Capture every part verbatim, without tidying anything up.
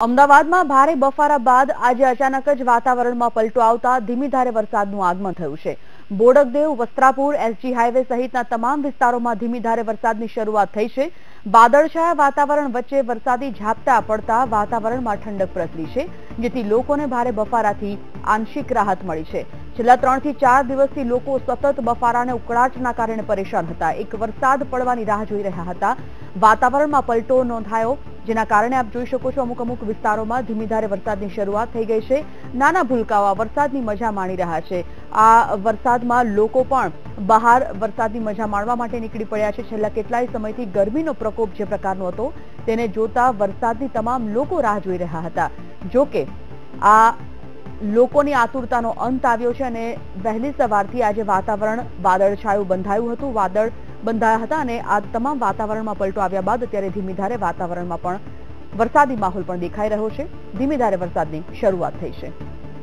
અમદાવાદમાં ભારે બફારા બાદ આજે અચાનક જ વાતાવરણમાં પલટો આવતા ધીમી ધારે વરસાદનું આગમન થયું છે. બોડકદેવ, વસ્ત્રાપુર, એસજી હાઈવે સહિતના તમામ વિસ્તારોમાં ધીમી ધારે વરસાદની શરૂઆત થઈ છે. વાદળછાયા વાતાવરણ વચ્ચે વરસાદી ઝાપટા પડતા વાતાવરણમાં ઠંડક પ્રસરી છે, જેથી લોકોને ભારે બફારાથી આંશિક રાહત મળી છે. છેલ્લા ત્રણ થી ચાર દિવસથી લોકો સતત બફારા અને ઉકળાટના કારણે પરેશાન હતા. એક વરસાદ પડવાની રાહ જોઈ રહ્યા હતા. વાતાવરણમાં પલટો નોંધાયો, જેના કારણે આપ જોઈ શકો છો અમુક અમુક વિસ્તારોમાં ધીમી ધારે વરસાદની શરૂઆત થઈ ગઈ છે. નાના ભૂલકાઓ આ વરસાદની મજા માણી રહ્યા છે. આ વરસાદમાં લોકો પણ બહાર વરસાદની મજા માણવા માટે નીકળી પડ્યા છે. છેલ્લા કેટલાય સમયથી ગરમીનો પ્રકોપ જે પ્રકારનો હતો તેને જોતા વરસાદની તમામ લોકો રાહ જોઈ રહ્યા હતા. જોકે આ લોકોની આતુરતાનો અંત આવ્યો છે અને વહેલી સવારથી આજે વાતાવરણ વાદળછાયું બંધાયું હતું વાદળ બંધાયા હતા અને આ તમામ વાતાવરણમાં પલટો આવ્યા બાદ અત્યારે ધીમી ધારે વાતાવરણમાં પણ વરસાદી માહોલ પણ દેખાઈ રહ્યો છે. ધીમી ધારે વરસાદની શરૂઆત થઈ છે.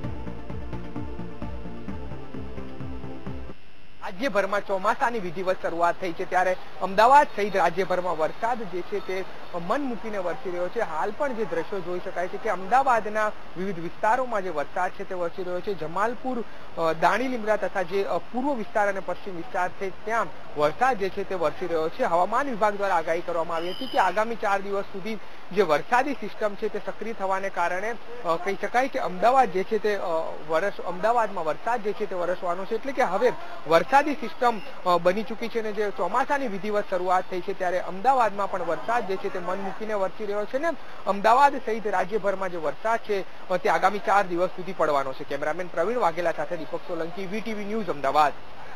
રાજ્યભરમાં ચોમાસાની વિધિવત શરૂઆત થઈ છે, ત્યારે અમદાવાદ સહિત રાજ્યભરમાં વરસાદ જે છે તે મન મૂકીને વરસી રહ્યો છે. હાલ પણ જે દ્રશ્યો જોઈ શકાય છે કે અમદાવાદના વિવિધ વિસ્તારોમાં જે વરસાદ છે તે વરસી રહ્યો છે. જમાલપુર, દાણી લીમડા તથા જે પૂર્વ વિસ્તાર અને પશ્ચિમ વિસ્તાર છે ત્યાં વરસાદ જે છે તે વરસી રહ્યો છે. હવામાન વિભાગ દ્વારા આગાહી કરવામાં આવી હતી કે આગામી ચાર દિવસ સુધી જે વરસાદી સિસ્ટમ છે તે સક્રિય થવાને કારણે કહી શકાય કે અમદાવાદ જે છે તે વરસ અમદાવાદમાં વરસાદ જે છે તે વરસવાનો છે. એટલે કે હવે વરસાદી સિસ્ટમ બની ચૂકી છે અને જે ચોમાસાની વિધિવત શરૂઆત થઈ છે ત્યારે અમદાવાદમાં પણ વરસાદ જે છે તે મન મૂકીને વરસી રહ્યો છે ને અમદાવાદ સહિત રાજ્યભરમાં જે વરસાદ છે તે આગામી ચાર દિવસ સુધી પડવાનો છે. કેમેરામેન પ્રવીણ વાઘેલા સાથે દીપક સોલંકી, વીટીવી ન્યૂઝ, અમદાવાદ.